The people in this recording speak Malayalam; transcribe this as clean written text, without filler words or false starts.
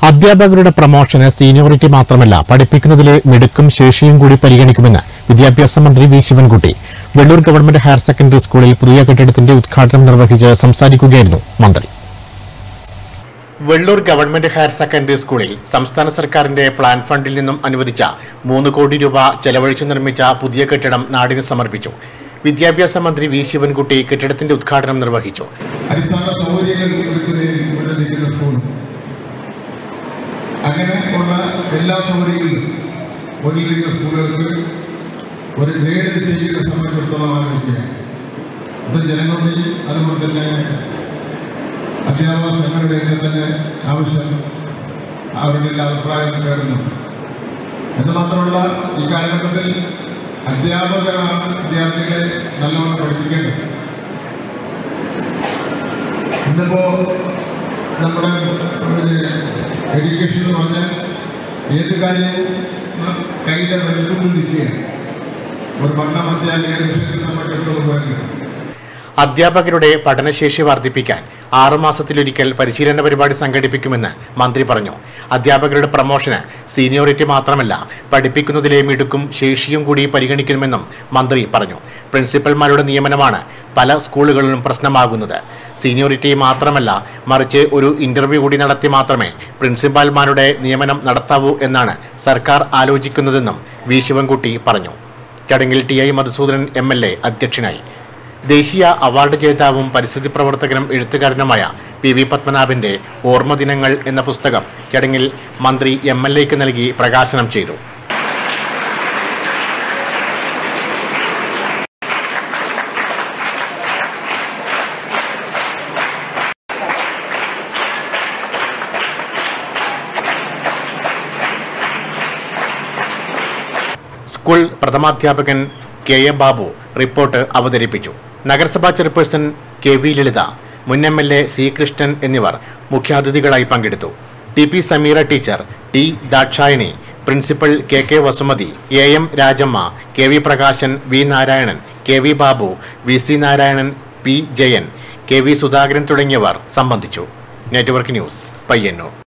അധ്യാപകരുടെ പ്രമോഷന് സീനിയോറിറ്റി മാത്രമല്ല പഠിപ്പിക്കുന്നതിലെ മിടുക്കും ശേഷിയും കൂടി പരിഗണിക്കുമെന്ന് വിദ്യാഭ്യാസ മന്ത്രി V Sivankutty. Vellur government higher secondary സ്കൂളിൽ പുതിയ കെട്ടിടത്തിന്റെ ഉദ്ഘാടനം നിർവഹിച്ച് സംസാരിക്കുകയായിരുന്നു മന്ത്രി. വെള്ളൂർ ഗവൺമെന്റ് ഹയർ സെക്കൻഡറി സ്കൂളിൽ സംസ്ഥാന സർക്കാരിന്റെ പ്ലാൻ ഫണ്ടിൽ നിന്നും അനുവദിച്ച 3 കോടി രൂപ ചെലവഴിച്ച് നിർമ്മിച്ച പുതിയ കെട്ടിടം നാടിന് സമർപ്പിച്ചു. വിദ്യാഭ്യാസ മന്ത്രി വി ശിവൻകുട്ടി കെട്ടിടത്തിന്റെ ഉദ്ഘാടനം നിർവഹിച്ചു. അങ്ങനെയുള്ള എല്ലാ സൗകര്യങ്ങളും ഒരുക്കിയ സ്കൂളുകൾക്ക് ഒരു ഗ്രേഡ് ചെയ്യുന്ന സംബന്ധിച്ചിടത്തോളം ആലോചിക്കുകയാണ്. അത് ജനങ്ങളുടെയും അതുപോലെ തന്നെ അധ്യാപക സംഘടനയുടെയൊക്കെ തന്നെ ആവശ്യം, അവരുടെ എല്ലാ അഭിപ്രായം കേൾക്കുന്നുണ്ട്. എന്ന് മാത്രമല്ല, ഈ കാലഘട്ടത്തിൽ അധ്യാപകരാണ് വിദ്യാർത്ഥികളെ നല്ലവണ്ണം പഠിപ്പിക്കേണ്ടത്. ഇന്നിപ്പോ നമ്മുടെ എഡ്യൂക്കേഷൻ എന്ന് പറഞ്ഞാൽ ഏത് കാര്യവും കയ്യിലെ വലിപ്പം നിൽക്കുകയാണ്. ഒരു പഠനം അധ്യാപകരെ സംബന്ധിച്ചിടത്തോളം വരുന്നത്. അധ്യാപകരുടെ പഠനശേഷി വർദ്ധിപ്പിക്കാൻ 6 മാസത്തിലൊരിക്കൽ പരിശീലന പരിപാടി സംഘടിപ്പിക്കുമെന്ന് മന്ത്രി പറഞ്ഞു. അധ്യാപകരുടെ പ്രമോഷന് സീനിയോറിറ്റി മാത്രമല്ല പഠിപ്പിക്കുന്നതിലെ മിടുക്കും ശേഷിയും കൂടി പരിഗണിക്കുമെന്നും മന്ത്രി പറഞ്ഞു. പ്രിൻസിപ്പൽമാരുടെ നിയമനമാണ് പല സ്കൂളുകളിലും പ്രശ്നമാകുന്നത്. സീനിയോറിറ്റി മാത്രമല്ല, മറിച്ച് ഒരു ഇന്റർവ്യൂ കൂടി നടത്തി മാത്രമേ പ്രിൻസിപ്പാൽമാരുടെ നിയമനം നടത്താവൂ എന്നാണ് സർക്കാർ ആലോചിക്കുന്നതെന്നും വി ശിവൻകുട്ടി പറഞ്ഞു. ചടങ്ങിൽ ടി.ഐ. മധുസൂദനൻ MLA അധ്യക്ഷനായി. ദേശീയ അവാർഡ് ജേതാവും പരിസ്ഥിതി പ്രവർത്തകനും എഴുത്തുകാരനുമായ PV പത്മനാഭന്റെ ഓർമ്മദിനങ്ങൾ എന്ന പുസ്തകം ചടങ്ങിൽ മന്ത്രി MLAക്ക് നൽകി പ്രകാശനം ചെയ്തു. സ്കൂൾ പ്രഥമാധ്യാപകൻ KA ബാബു റിപ്പോർട്ട് അവതരിപ്പിച്ചു. നഗരസഭാ ചെയർപേഴ്സൺ KV ലളിത, മുൻ MLA C കൃഷ്ണൻ എന്നിവർ മുഖ്യാതിഥികളായി പങ്കെടുത്തു. TP Sameera teacher, T Dakshayani, principal KK Vasumathi, AM Rajamma, KV Prakashan, V Narayanan, KV Babu, VC Narayanan, P Jayan, KV Sudhakaran തുടങ്ങിയവർ സംബന്ധിച്ചു. Network news, Payyanur.